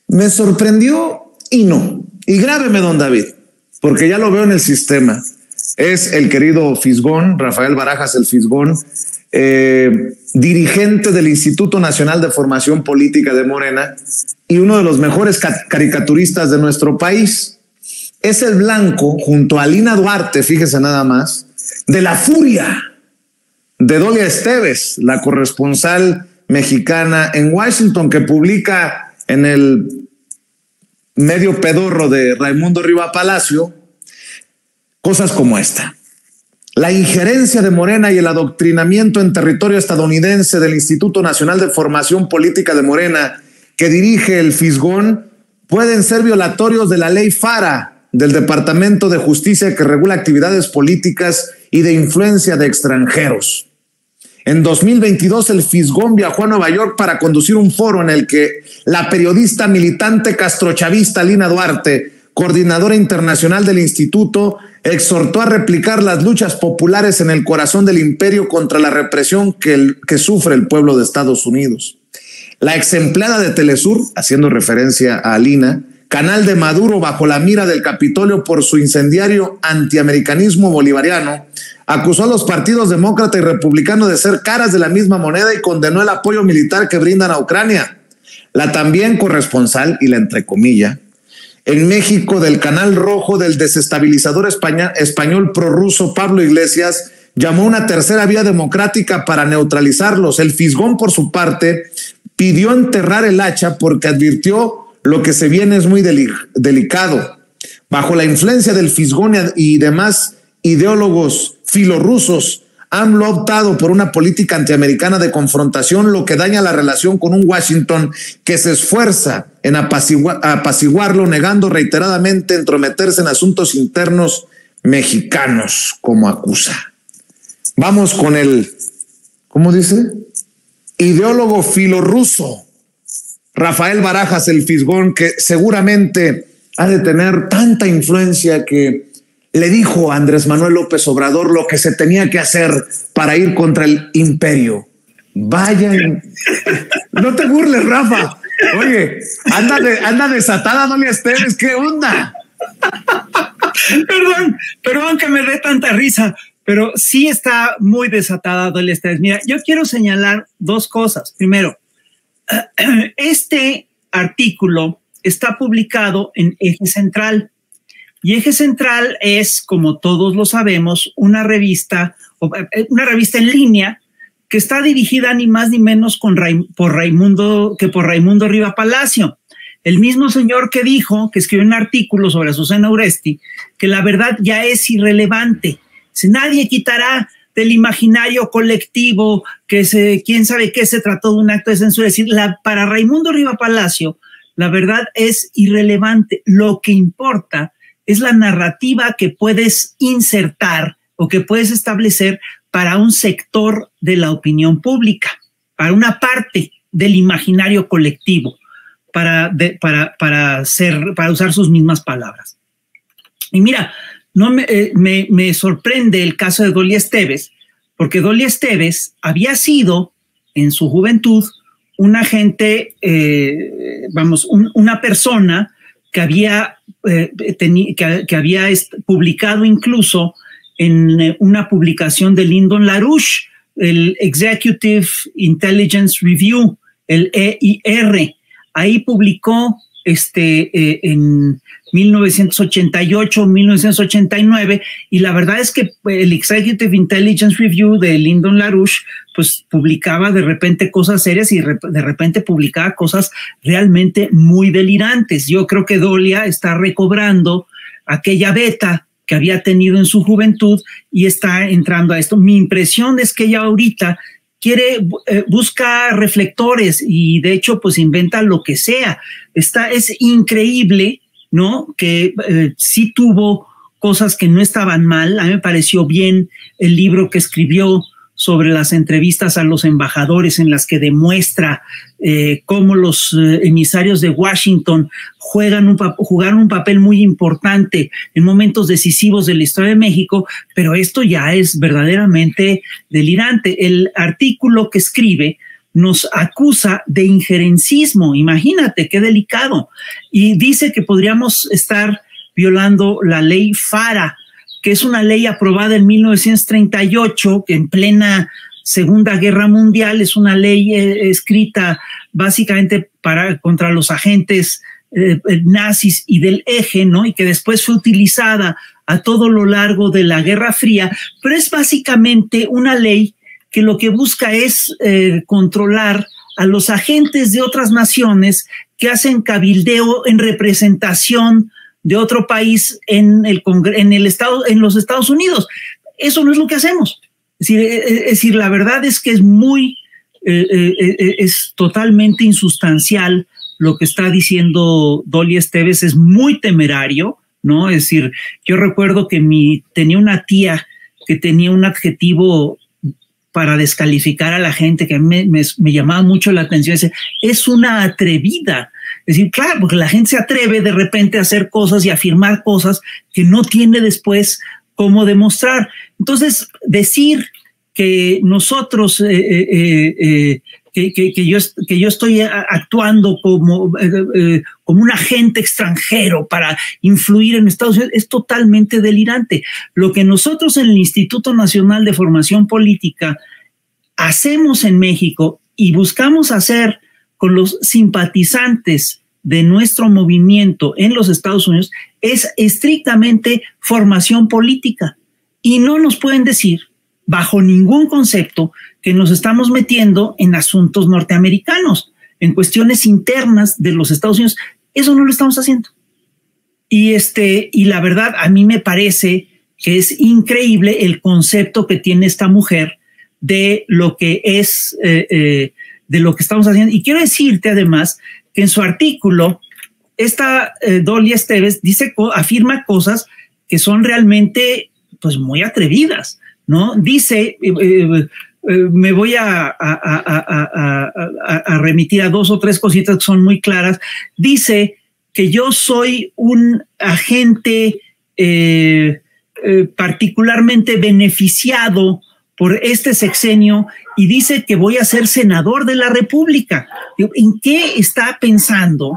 Me sorprendió y no. Y grábeme, don David, porque ya lo veo en el sistema. Es el querido Fisgón, Rafael Barajas el Fisgón, dirigente del Instituto Nacional de Formación Política de Morena y uno de los mejores caricaturistas de nuestro país. Es el blanco, junto a Lina Duarte, fíjese nada más, de la furia de Dolia Esteves, la corresponsal mexicana en Washington, que publica en el medio pedorro de Raimundo Riva Palacio cosas como esta: la injerencia de Morena y el adoctrinamiento en territorio estadounidense del Instituto Nacional de Formación Política de Morena que dirige el Fisgón pueden ser violatorios de la ley FARA del Departamento de Justicia, que regula actividades políticas y de influencia de extranjeros. En 2022, el Fisgón viajó a Nueva York para conducir un foro en el que la periodista militante castrochavista Lina Duarte, coordinadora internacional del instituto, exhortó a replicar las luchas populares en el corazón del imperio contra la represión que sufre el pueblo de Estados Unidos. La ex empleada de Telesur, haciendo referencia a Lina, canal de Maduro bajo la mira del Capitolio por su incendiario antiamericanismo bolivariano, acusó a los partidos demócrata y republicano de ser caras de la misma moneda y condenó el apoyo militar que brindan a Ucrania. La también corresponsal, y la entrecomilla, en México del Canal Rojo del desestabilizador español prorruso Pablo Iglesias llamó una tercera vía democrática para neutralizarlos. El Fisgón, por su parte, pidió enterrar el hacha porque advirtió lo que se viene es muy delicado. Bajo la influencia del Fisgón y demás ideólogos filorrusos, AMLO ha optado por una política antiamericana de confrontación, lo que daña la relación con un Washington que se esfuerza en apaciguarlo, negando reiteradamente entrometerse en asuntos internos mexicanos, como acusa. Vamos con el, ¿cómo dice? Ideólogo filorruso Rafael Barajas el Fisgón, que seguramente ha de tener tanta influencia que le dijo a Andrés Manuel López Obrador lo que se tenía que hacer para ir contra el imperio. Vayan. No te burles, Rafa. Oye, anda desatada Dolia Esteves, ¿qué onda? Perdón que me dé tanta risa, pero sí está muy desatada Dolia Esteves. Mira, yo quiero señalar dos cosas. Primero, este artículo está publicado en Eje Central, y Eje Central es, como todos lo sabemos, una revista en línea que está dirigida ni más ni menos por Raimundo Riva Palacio, el mismo señor que dijo, que escribió un artículo sobre Azucena Uresti, que la verdad ya es irrelevante. Si nadie quitará del imaginario colectivo que quién sabe qué se trató de un acto de censura. Es decir, para Raimundo Riva Palacio, la verdad es irrelevante. Lo que importa es la narrativa que puedes insertar o que puedes establecer para un sector de la opinión pública, para una parte del imaginario colectivo, para usar sus mismas palabras. Y mira, no me sorprende el caso de Dolia Esteves, porque Dolia Esteves había sido en su juventud una gente, una persona que había publicado incluso en una publicación de Lyndon LaRouche, el Executive Intelligence Review, el EIR. Ahí publicó en 1988, 1989, y la verdad es que el Executive Intelligence Review de Lyndon LaRouche pues publicaba de repente cosas serias y de repente publicaba cosas realmente muy delirantes. Yo creo que Dolia está recobrando aquella beta que había tenido en su juventud y está entrando a esto. Mi impresión es que ella ahorita busca reflectores y de hecho pues inventa lo que sea. Es increíble, ¿no? Que sí tuvo cosas que no estaban mal. A mí me pareció bien el libro que escribió sobre las entrevistas a los embajadores, en las que demuestra cómo los emisarios de Washington jugaron un papel muy importante en momentos decisivos de la historia de México, pero esto ya es verdaderamente delirante. El artículo que escribe nos acusa de injerencismo. Imagínate qué delicado. Y dice que podríamos estar violando la ley FARA, que es una ley aprobada en 1938, que en plena Segunda Guerra Mundial es una ley escrita básicamente contra los agentes nazis y del eje, ¿no? Y que después fue utilizada a todo lo largo de la Guerra Fría, pero es básicamente una ley que lo que busca es controlar a los agentes de otras naciones que hacen cabildeo en representación de otro país en los Estados Unidos. Eso no es lo que hacemos. Es decir, la verdad es que es totalmente insustancial lo que está diciendo Dolly Esteves, es muy temerario, ¿no? Es decir, yo recuerdo que tenía una tía que tenía un adjetivo para descalificar a la gente que me llamaba mucho la atención. Es una atrevida. Es decir, claro, porque la gente se atreve de repente a hacer cosas y a afirmar cosas que no tiene después cómo demostrar. Entonces, decir que nosotros, que yo estoy actuando como un agente extranjero para influir en Estados Unidos, es totalmente delirante. Lo que nosotros en el Instituto Nacional de Formación Política hacemos en México y buscamos hacer con los simpatizantes de nuestro movimiento en los Estados Unidos es estrictamente formación política. Y no nos pueden decir, bajo ningún concepto, que nos estamos metiendo en asuntos norteamericanos, en cuestiones internas de los Estados Unidos. Eso no lo estamos haciendo. Y la verdad, a mí me parece que es increíble el concepto que tiene esta mujer de lo que es, de lo que estamos haciendo. Y quiero decirte además que en su artículo, esta Dolly Esteves afirma cosas que son realmente pues muy atrevidas, ¿no? Dice, me voy a remitir a 2 o 3 cositas que son muy claras. Dice que yo soy un agente particularmente beneficiado por este sexenio y dice que voy a ser senador de la República. ¿En qué está pensando?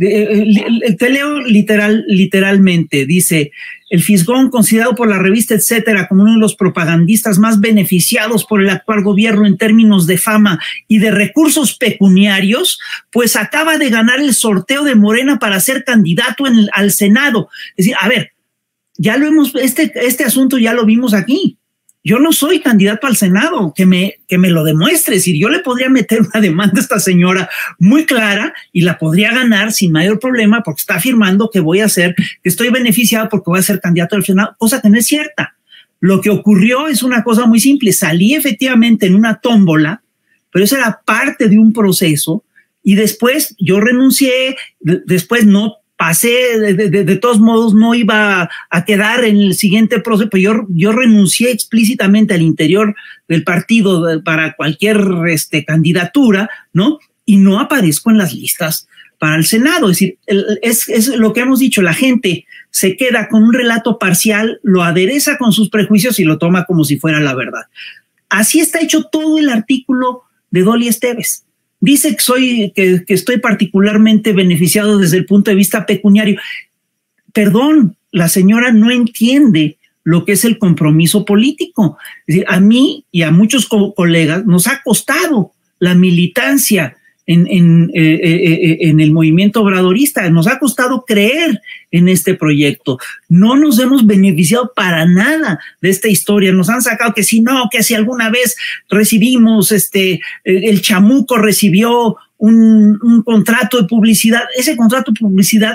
Te leo literalmente. Dice: el Fisgón, considerado por la revista Etcétera como uno de los propagandistas más beneficiados por el actual gobierno en términos de fama y de recursos pecuniarios, pues acaba de ganar el sorteo de Morena para ser candidato al Senado. Es decir, a ver, ya lo hemos, este asunto ya lo vimos aquí. Yo no soy candidato al Senado, que me lo demuestre. Es decir, yo le podría meter una demanda a esta señora muy clara y la podría ganar sin mayor problema porque está afirmando que que estoy beneficiado porque voy a ser candidato al Senado, cosa que no es cierta. Lo que ocurrió es una cosa muy simple. Salí efectivamente en una tómbola, pero eso era parte de un proceso y después yo renuncié, después no pasé, de todos modos no iba a quedar en el siguiente proceso, pero yo renuncié explícitamente al interior del partido para cualquier candidatura, ¿no? Y no aparezco en las listas para el Senado. Es decir, es lo que hemos dicho, la gente se queda con un relato parcial, lo adereza con sus prejuicios y lo toma como si fuera la verdad. Así está hecho todo el artículo de Dolly Esteves. Dice que estoy particularmente beneficiado desde el punto de vista pecuniario. Perdón, la señora no entiende lo que es el compromiso político. Es decir, a mí y a muchos colegas nos ha costado la militancia en el movimiento obradorista, nos ha costado creer en este proyecto. No nos hemos beneficiado para nada de esta historia. Nos han sacado que si alguna vez recibimos, el Chamuco recibió un contrato de publicidad. De ese contrato de publicidad,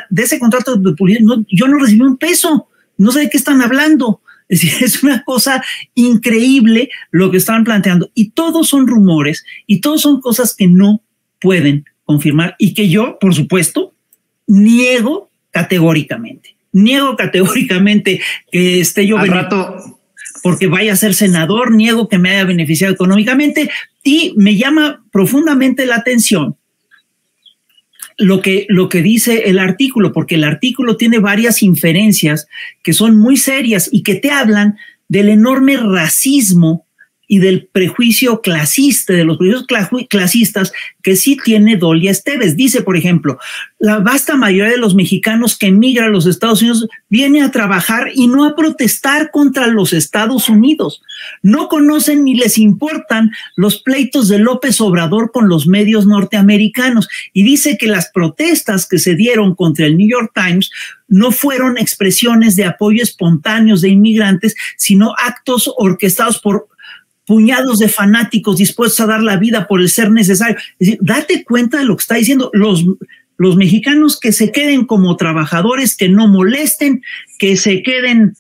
yo no recibí un peso. No sé de qué están hablando. Es decir, es una cosa increíble lo que están planteando. Y todos son rumores y todos son cosas que no pueden confirmar y que yo, por supuesto, niego categóricamente que esté yo porque vaya a ser senador, niego que me haya beneficiado económicamente y me llama profundamente la atención lo que dice el artículo, porque el artículo tiene varias inferencias que son muy serias y que te hablan del enorme racismo y del prejuicio clasista, de los prejuicios clasistas que sí tiene Dolia Esteves. Dice, por ejemplo, la vasta mayoría de los mexicanos que emigran a los Estados Unidos viene a trabajar y no a protestar contra los Estados Unidos. No conocen ni les importan los pleitos de López Obrador con los medios norteamericanos. Y dice que las protestas que se dieron contra el New York Times no fueron expresiones de apoyo espontáneos de inmigrantes, sino actos orquestados por puñados de fanáticos dispuestos a dar la vida por el ser necesario. Es decir, date cuenta de lo que está diciendo. Los mexicanos que se queden como trabajadores, que no molesten, que se queden,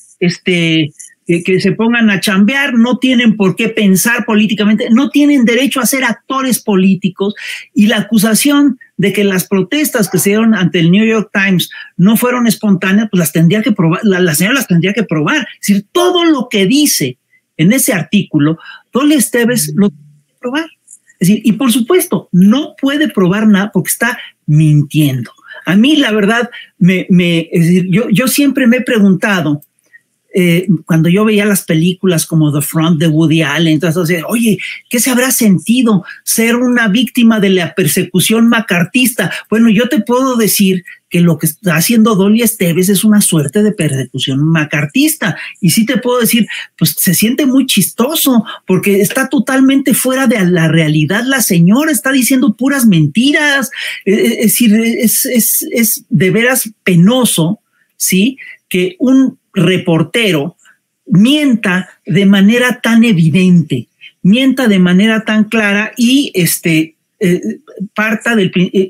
que se pongan a chambear, no tienen por qué pensar políticamente, no tienen derecho a ser actores políticos. Y la acusación de que las protestas que se dieron ante el New York Times no fueron espontáneas, pues las tendría que probar, la señora las tendría que probar. Es decir, todo lo que dice en ese artículo, Dolia Esteves lo tiene que probar. Es decir, y por supuesto, no puede probar nada porque está mintiendo. A mí, la verdad, es decir, yo siempre me he preguntado, cuando yo veía las películas como The Front de Woody Allen, entonces, oye, ¿qué se habrá sentido ser una víctima de la persecución macartista? Bueno, yo te puedo decir que lo que está haciendo Dolia Esteves es una suerte de persecución macartista. Y sí te puedo decir, pues se siente muy chistoso porque está totalmente fuera de la realidad. La señora está diciendo puras mentiras. Es decir, es de veras penoso, ¿sí?, que un reportero mienta de manera tan evidente, mienta de manera tan clara y parta del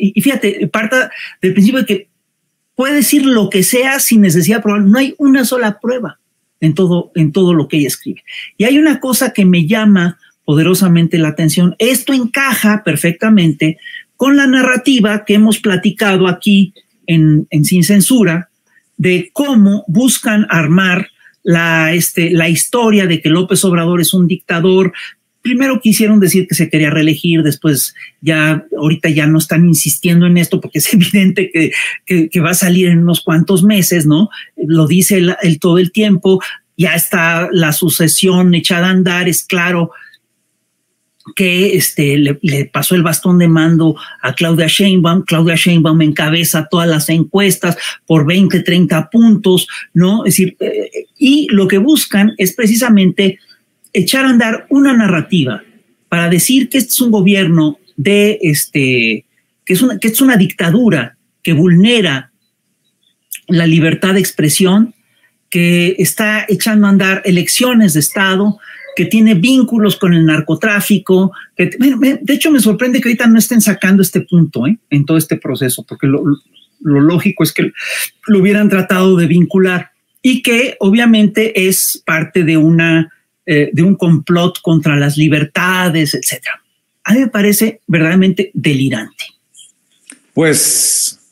principio de que puede decir lo que sea sin necesidad de probar. No hay una sola prueba en todo lo que ella escribe. Y hay una cosa que me llama poderosamente la atención. Esto encaja perfectamente con la narrativa que hemos platicado aquí en Sin Censura, de cómo buscan armar la historia de que López Obrador es un dictador. Primero quisieron decir que se quería reelegir, después ahorita ya no están insistiendo en esto porque es evidente que va a salir en unos cuantos meses, ¿no? Lo dice él todo el tiempo, ya está la sucesión echada a andar, es claro que le pasó el bastón de mando a Claudia Sheinbaum. Claudia Sheinbaum encabeza todas las encuestas por 20, 30 puntos, ¿no? Es decir, y lo que buscan es precisamente echar a andar una narrativa para decir que este es un gobierno que es una dictadura que vulnera la libertad de expresión, que está echando a andar elecciones de Estado, que tiene vínculos con el narcotráfico. De hecho, me sorprende que ahorita no estén sacando este punto en todo este proceso, porque lo lógico es que lo hubieran tratado de vincular y que obviamente es parte de un complot contra las libertades, etcétera. A mí me parece verdaderamente delirante. Pues